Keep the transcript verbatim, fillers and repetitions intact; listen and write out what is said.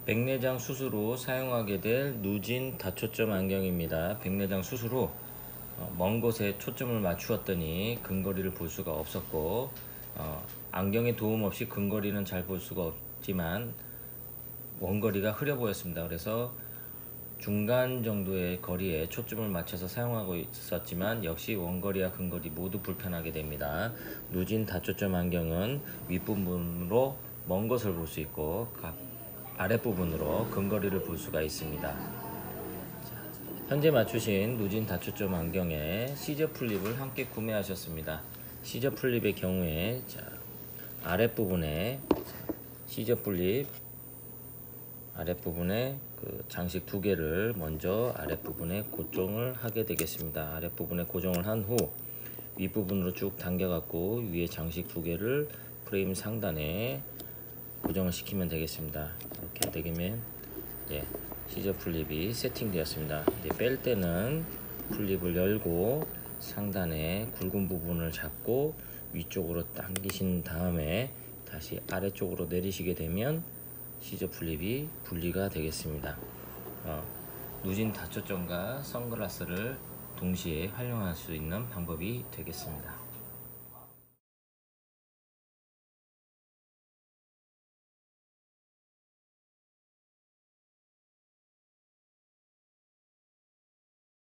백내장 수술 후 사용하게 될 누진 다초점 안경입니다. 백내장 수술 후 먼 곳에 초점을 맞추었더니 근거리를 볼 수가 없었고, 어, 안경의 도움 없이 근거리는 잘 볼 수가 없지만 원거리가 흐려 보였습니다. 그래서 중간 정도의 거리에 초점을 맞춰서 사용하고 있었지만 역시 원거리와 근거리 모두 불편하게 됩니다. 누진 다초점 안경은 윗부분으로 먼 것을 볼 수 있고 아랫부분으로 근거리를 볼 수가 있습니다. 현재 맞추신 누진 다초점 안경에 시저 플립을 함께 구매하셨습니다. 시저 플립의 경우에 자, 아랫부분에 시저 플립 아랫부분에 그 장식 두 개를 먼저 아랫부분에 고정을 하게 되겠습니다. 아랫부분에 고정을 한 후 윗부분으로 쭉 당겨 갖고 위에 장식 두 개를 프레임 상단에 고정을 시키면 되겠습니다. 이렇게 되면 예, 시저 플립이 세팅되었습니다. 이제 뺄 때는 플립을 열고 상단에 굵은 부분을 잡고 위쪽으로 당기신 다음에 다시 아래쪽으로 내리시게 되면 시저 플립이 분리가 되겠습니다. 어, 누진 다초점과 선글라스를 동시에 활용할 수 있는 방법이 되겠습니다.